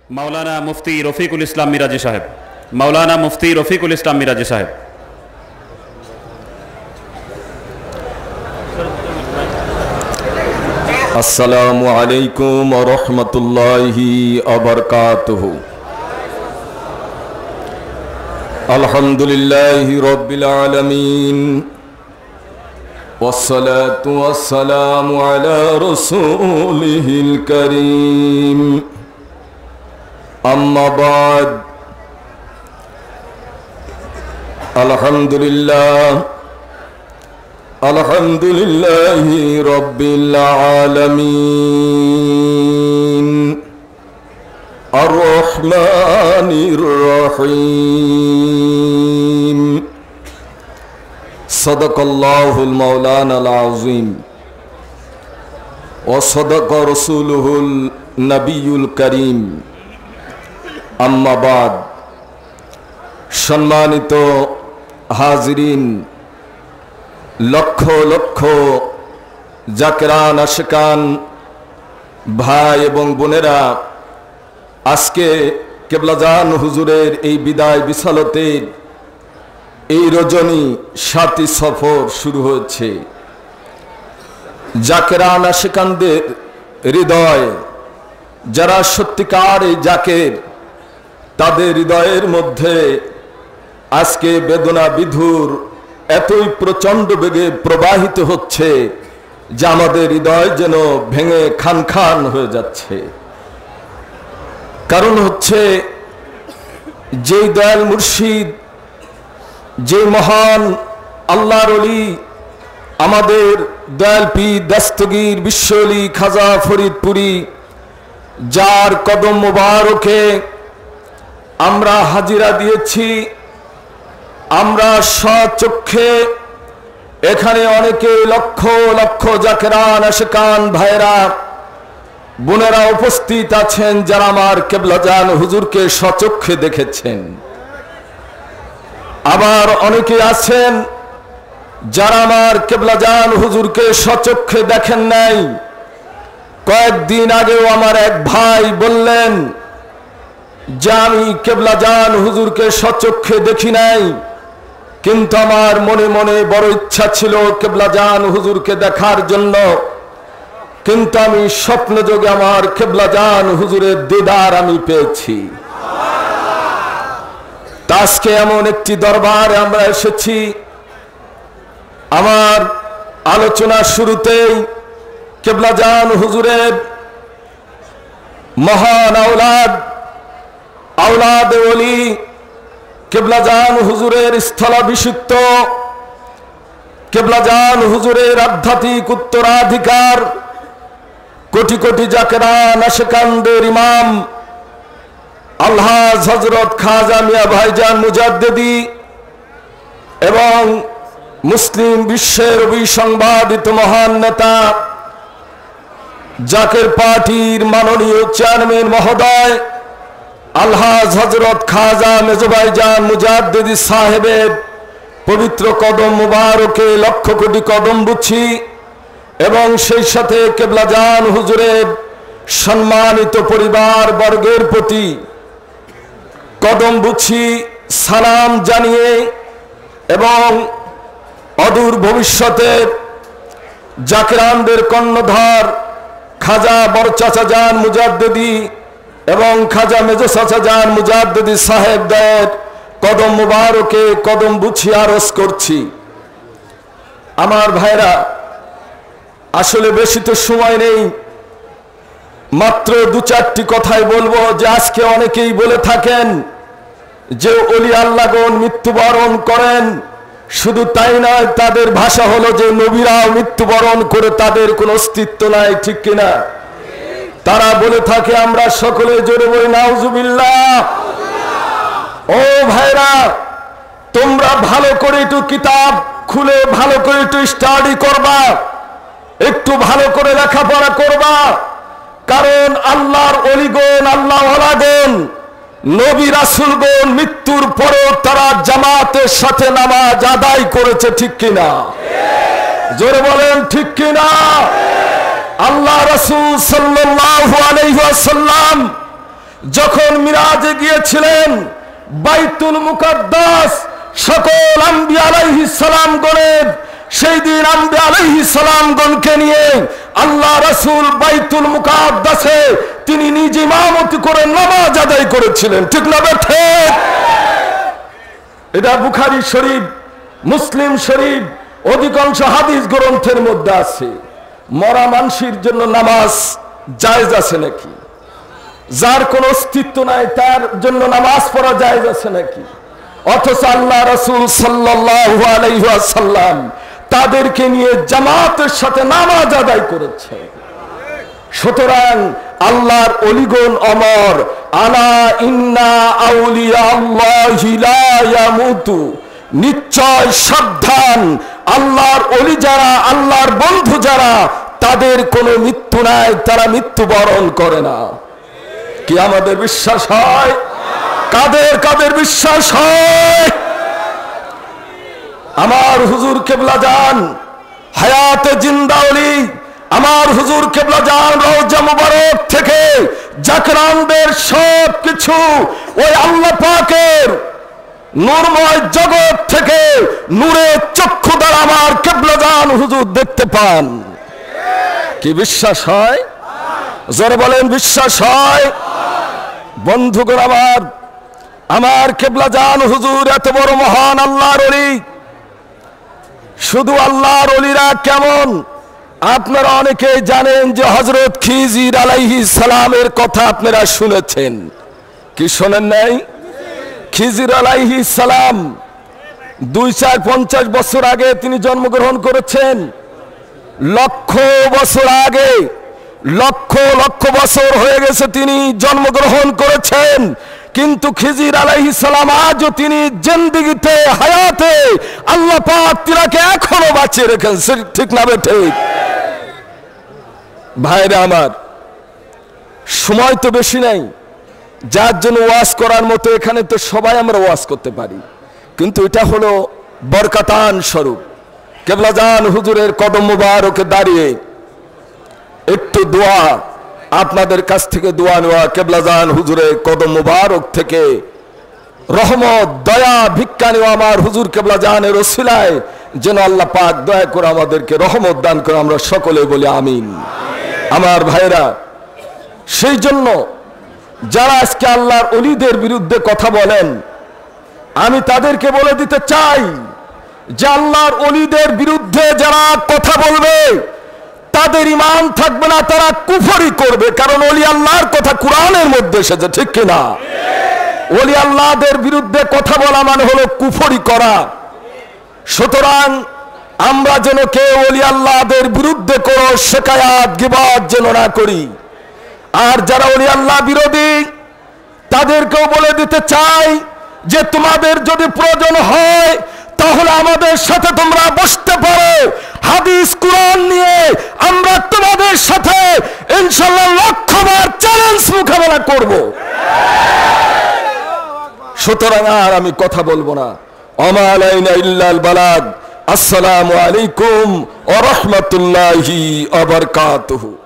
মাওলানা মুফতি রফিকুল ইসলাম মিরাজি সাহেব। মাওলানা মুফতি রফিকুল ইসলাম মিরাজি সাহেব। আসসালামু আলাইকুম ওয়া রাহমাতুল্লাহি ওয়া বারাকাতুহু। আলহামদুলিল্লাহি রাব্বিল আলামিন ওয়াসসালাতু ওয়াসসালামু আলা রাসূলিহিল কারীম। আম্মা বাদ, আলহামদুলিল্লাহি রাব্বিল আলামিন আর রহমানির রহিম। সাদাকাল্লাহুল মাওলানাল আযীম ওয়া সাদাকা রাসূলুহুল নবিয়্যুল কারীম। আম্মা বাদ, সম্মানিত হাজিরিন, লক্ষ লক্ষ জাকেরান আশিকান ভাই এবং বোনেরা, আজকে কেবলাজান হুজুরের এই বিদায় বিসালতের এই রজনী সাতি সফর শুরু হয়েছে। জাকেরান আশিকানদের হৃদয়, যারা সত্যিকার এই জাকের, তাদের হৃদয়ের মধ্যে আজকে বেদনা বিধুর এতই প্রচণ্ড বেগে প্রবাহিত হচ্ছে যে আমাদের হৃদয় যেন ভেঙে খান খান হয়ে যাচ্ছে। কারণ হচ্ছে, যেই দয়াল মুর্শিদ, যে মহান আল্লাহর ওলি, আমাদের দয়াল পীর দস্তগীর বিশ্বলি খাজা ফরিদপুরি, যার কদম মোবারকে আমরা হাজিরা দিয়েছি, আমরা স্বচক্ষে এখানে অনেকে লক্ষ লক্ষ জাকেরান আশিকান ভাইরা বোনেরা উপস্থিত আছেন, যারা আমার কেবলাজান হুজুরকে স্বচক্ষে দেখেছেন। আবার অনেকে আছেন যারা আমার কেবলাজান হুজুরকে স্বচক্ষে দেখেন নাই। কয়েকদিন আগেও আমার এক ভাই বললেন যে আমি কেবলাজান হুজুরকে স্বচক্ষে দেখি নাই, কিন্তু আমার মনে মনে বড় ইচ্ছা ছিল কেবলাজান হুজুরকে দেখার জন্য, কিন্তু আমি স্বপ্নযোগে আমার কেবলাজান হুজুরের দিদার আমি পেয়েছি। আজকে এমন একটি দরবারে আমরা এসেছি। আমার আলোচনার শুরুতেই কেবলাজান হুজুরের মহান আওলাদ ওলি, কেবলাজান হুজুরের স্থলাভিষিক্ত, কেবলাজান হুজুরের আধ্যাত্মিক উত্তরাধিকার, কোটি কোটি জাকেরান আশিকানদের ইমাম আলহাজ হযরত খাজা মিয়া ভাইজান মুজাদ্দিদি এবং মুসলিম বিশ্বের অবিসংবাদিত মহান নেতা জাকের পার্টির মাননীয় চেয়ারম্যান মহোদয় আলহাজ হযরত খাজা মেজো ভাইজান মুজাদ্দিদি সাহেবের পবিত্র কদম মুবারকে লক্ষ কোটি কদম বুছি, এবং সেই সাথে কেবলাজান হুজুরের সম্মানিত পরিবার বর্গের প্রতি কদম বুছি সালাম জানিয়ে, এবং অদূর ভবিষ্যতে জাকেরানদের কর্ণধার খাজা বড় চাচা জান মুজাদ্দিদি এবং খাজা মেজো চাচা জান মুজাদ্দিদি সাহেবদের কদম মুবারকে কদম বুছি আরজ করছি। আমার ভাইরা, আসলে বেশি তো সময় নেই, মাত্র দু চারটি কথাই বলবো। যে আজকে অনেকেই বলে থাকেন যে ওলি আল্লাহগণ মৃত্যুবরণ করেন, শুধু তাই নয়, তাদের ভাষা হলো যে নবীরাও মৃত্যুবরণ করে, তাদের কোনো অস্তিত্ব নাই, ঠিক কিনা? তারা বলে থাকে, আমরা সকলে জোরে বলি নাউজুবিল্লাহ। ও ভাইরা, তোমরা ভালো করে একটু কিতাব খুলে ভালো করে একটু স্টাডি করবা, একটু ভালো করে লেখাপড়া করবা। কারণ আল্লাহর ওলিগণ, আল্লাহ ওয়ালাগণ, নবী রাসূলগণ মৃত্যুর পরেও তারা জামাতের সাথে নামাজ আদায় করেছে, ঠিক কিনা? জোরে বলেন ঠিক কিনা? আল্লাহ রাসূল সাল্লাল্লাহু আলাইহি ওয়াসাল্লাম যখন মিরাজে গিয়েছিলেন বাইতুল মুকাদ্দাস সকল আম্বিয়া আলাইহিস সালামগণের, সেই দিন আম্বিয়া আলাইহিস সালামগণকে নিয়ে আল্লাহ রাসূল বাইতুল মুকাদ্দাসে তিনি নিজে ইমামতি করে নামাজ আদায় করেছিলেন। ঠিক না ঠিক? এটা বুখারী শরীফ, মুসলিম শরীফ, অধিকাংশ হাদিস গ্রন্থের মধ্যে আছে। মরা মানুষের জন্য নামাজ জায়েজ আছে নাকি? যার কোনো অস্তিত্ব নাই তার জন্য নামাজ পড়া জায়েজ আছে নাকি? অথচ আল্লাহ রাসূল সাল্লাল্লাহু আলাইহি ওয়াসাল্লাম তাদেরকে নিয়ে জামাতের সাথে নামাজ আদায় করেছে। সুতরাং আল্লাহর ওলিগণ অমর, আলা ইন্না আউলিয়া আল্লাহি লা ইয়ামুতু, নিশ্চয় সাবধান, আল্লাহর ওলি যারা, আল্লাহর বন্ধু যারা, তাদের কোনো মৃত্যু নাই, তারা মৃত্যুবরণ করে না। কি আমাদের বিশ্বাস হয়? কাদের কাদের বিশ্বাস হয়? আমার হুজুর কেবলা জান হায়াতে জিন্দা ওলি, আমার হুজুর কেবলা জান রওজা মুবারক থেকে জাকরানদের সব কিছু ওই আল্লাহ পাকের নূরময় জগৎ থেকে নূরের চক্ষু দ্বারা আমার কেবলা জান হুজুর দেখতে পান। কি বিশ্বাস হয়? জোরে বলেন, বিশ্বাস হয়? বন্ধুগণ আমার, আমার কেবলা জান হুজুর এত বড় মহান আল্লাহর ওলি। শুধু আল্লাহর ওলিরা কেমন আপনারা অনেকেই জানেন যে হযরত খিজির আলাইহিস সালামের কথা আপনারা শুনেছেন। কি শোনেন নাই? খিজির আলাইহিস সালাম 250 বছর আগে তিনি জন্মগ্রহণ করেছেন। লক্ষ বছর আগে, লক্ষ লক্ষ বছর হয়ে গেছে তিনি জন্মগ্রহণ করেছেন, কিন্তু খিজির আলাইহিস সালাম আজও তিনি জিন্দেগিতে হায়াতে আল্লাহ পাক তিনাকে এখনো বাঁচিয়ে রেখেছেন। ঠিক না ঠিক? ভাইরা আমার, সময় তো বেশি নাই যার জন্য ওয়াজ করার মতো, এখানে তো সবাই আমরা ওয়াজ করতে পারি, কিন্তু এটা হলো বরকাতান স্বরূপ। কেবলা জান হুজুরের কদম মুবারকে দাঁড়িয়ে একটু দোয়া, আপনাদের কাছ থেকে দোয়া নেওয়া, কেবলা জান হুজুরের কদম মুবারক থেকে রহমত দয়া ভিক্ষা নেওয়া, আমার হুজুর কেবলা জানের ওসিলায় যেন আল্লাহ পাক দয়া করে আমাদেরকে রহমত দান করে, আমরা সকলে বলি আমিন। আমার ভাইরা, সেই জন্য যারা আজকে আল্লাহর ওলিদের বিরুদ্ধে কথা বলেন, আমি তাদেরকে বলে দিতে চাই যে আল্লাহর ওলিদের বিরুদ্ধে যারা কথা বলবে তাদের ঈমান থাকবে না, তারা কুফরি করবে। কারণ ওলি আল্লাহর কথা কোরআনের মধ্যে এসেছে। ঠিক কিনা? ওলি আল্লাহদের বিরুদ্ধে কথা বলা মানে হলো কুফরি করা। সুতরাং আমরা যেন কেউ ওলি আল্লাহদের বিরুদ্ধে কোনো শিকায়াত গিবত যেন না করি। আর যারা ওলি আল্লাহ বিরোধী তাদেরকেও বলে দিতে চাই যে তোমাদের যদি প্রয়োজন হয় তাহলে আমাদের সাথে তোমরা বসতে পারো, হাদিস কোরআন নিয়ে আমরা তোমাদের সাথে ইনশাআল্লাহ লক্ষবার চ্যালেঞ্জ মোকাবেলা করব। সুতরাং আর আমি কথা বলবো না। ওমা আলাইনা ইল্লাল বালাগ। আসসালামু আলাইকুম ওয়া রাহমাতুল্লাহি ওয়া বারাকাতুহু।